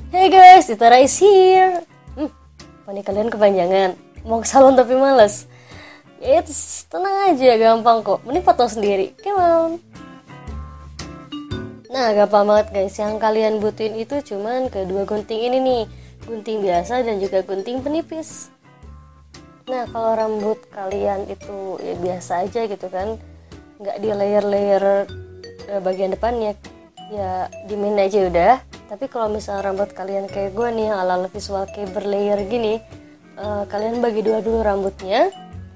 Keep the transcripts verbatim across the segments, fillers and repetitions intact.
Hey guys, Itara is here. Hmm, poni kalian kepanjangan. Mau ke salon tapi males. It's tenang aja, gampang kok. Mending potong sendiri. Come on. Nah, gampang banget guys. Yang kalian butuhin itu cuman kedua gunting ini nih. Gunting biasa dan juga gunting penipis. Nah, kalau rambut kalian itu ya biasa aja gitu kan, nggak di layer-layer eh, bagian depannya, ya dimin aja udah. Tapi kalau misalnya rambut kalian kayak gue nih yang ala-ala visual kayak berlayer gini, eh, kalian bagi dua dulu rambutnya,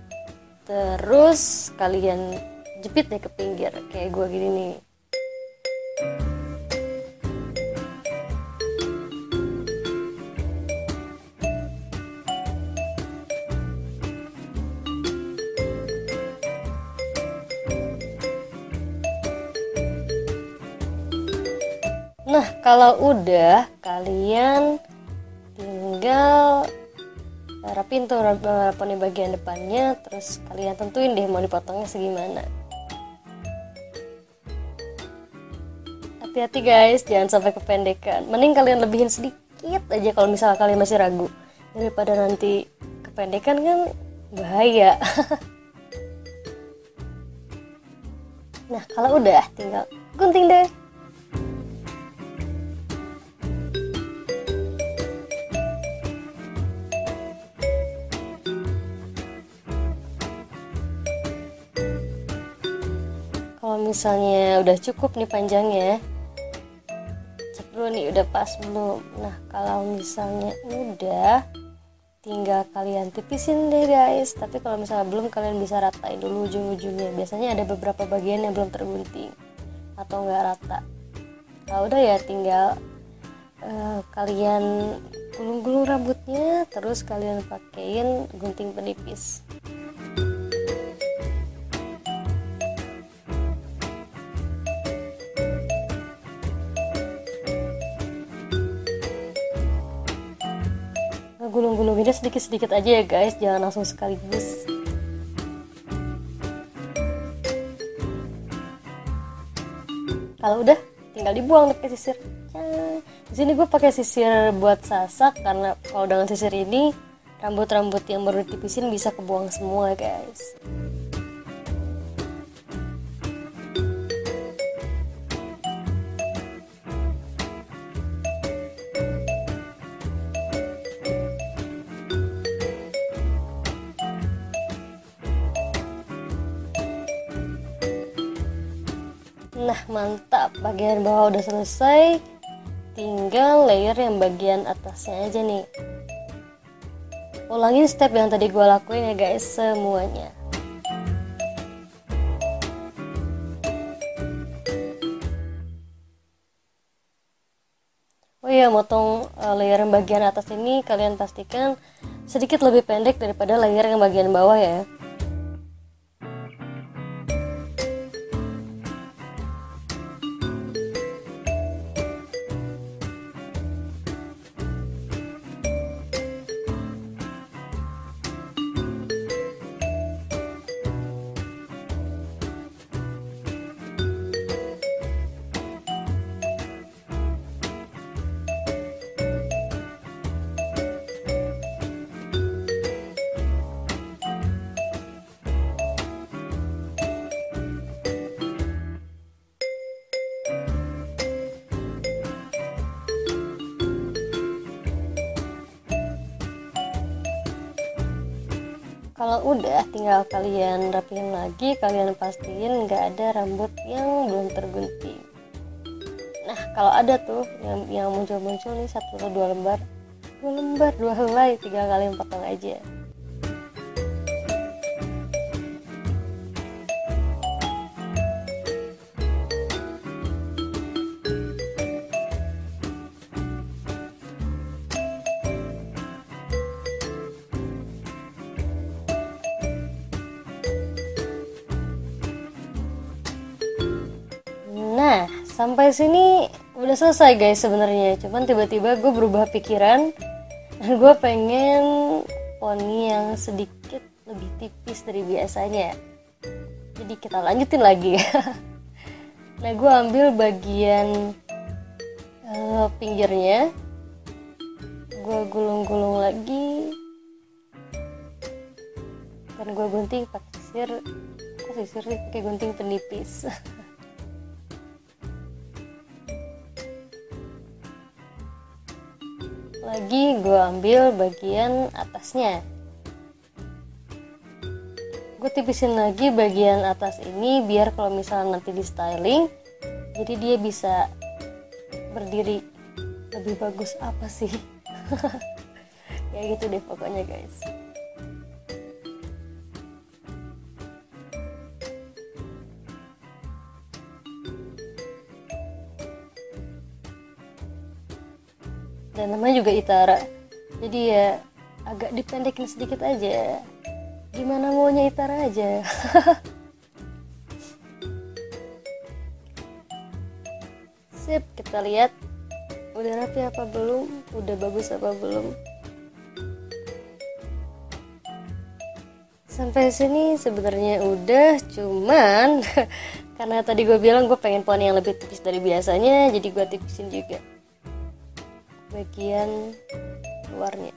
terus kalian jepit deh ke pinggir kayak gue gini nih. Nah, kalau udah, kalian tinggal rapin tuh poni bagian depannya, terus kalian tentuin deh mau dipotongnya segimana. Hati-hati guys, jangan sampai kependekan. Mending kalian lebihin sedikit aja kalau misalnya kalian masih ragu, daripada nanti kependekan kan bahaya. Nah, kalau udah tinggal gunting deh. Kalau misalnya udah cukup nih panjangnya, cek dulu nih udah pas belum. Nah, kalau misalnya udah, tinggal kalian tipisin deh guys. Tapi kalau misalnya belum, kalian bisa ratain dulu ujung-ujungnya. Biasanya ada beberapa bagian yang belum tergunting atau nggak rata. Kalau udah ya tinggal uh, kalian gulung-gulung rambutnya, terus kalian pakein gunting penipis. Gulung-gulunginnya sedikit-sedikit aja ya guys, jangan langsung sekaligus. Kalau udah, tinggal dibuang pakai sisir. Di sini gue pakai sisir buat sasak karena kalau dengan sisir ini rambut-rambut yang baru ditipisin bisa kebuang semua guys. Nah, mantap, bagian bawah udah selesai, tinggal layer yang bagian atasnya aja nih. Ulangin step yang tadi gue lakuin ya guys, semuanya. Oh iya, motong layer yang bagian atas ini kalian pastikan sedikit lebih pendek daripada layer yang bagian bawah ya. Kalau udah, tinggal kalian rapiin lagi, kalian pastiin nggak ada rambut yang belum tergunting. Nah, kalau ada tuh yang yang muncul-muncul nih satu atau dua lembar, dua lembar, dua helai, tiga kalian potong aja. Nah, sampai sini udah selesai guys sebenarnya. Cuman tiba-tiba gue berubah pikiran. Gue pengen poni yang sedikit lebih tipis dari biasanya. Jadi kita lanjutin lagi. Nah, gue ambil bagian uh, pinggirnya, gue gulung-gulung lagi, kan gue gunting pakai sisir. Kok sisir sih, pakai gunting penipis. Lagi gue ambil bagian atasnya, gue tipisin lagi bagian atas ini biar kalau misalnya nanti di styling jadi dia bisa berdiri lebih bagus. Apa sih? Ya gitu deh pokoknya guys. Dan namanya juga Itara, jadi ya agak dipendekin sedikit aja, gimana maunya Itara aja. Sip, kita lihat udah rapi apa belum, udah bagus apa belum. Sampai sini sebenarnya udah, cuman karena tadi gue bilang gue pengen pohon yang lebih tipis dari biasanya, jadi gue tipisin juga bagian luarnya.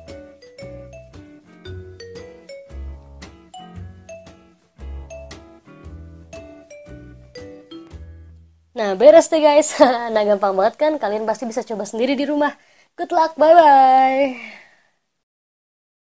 Nah beres deh guys. Nah gampang banget kan, kalian pasti bisa coba sendiri di rumah. Good luck, bye bye.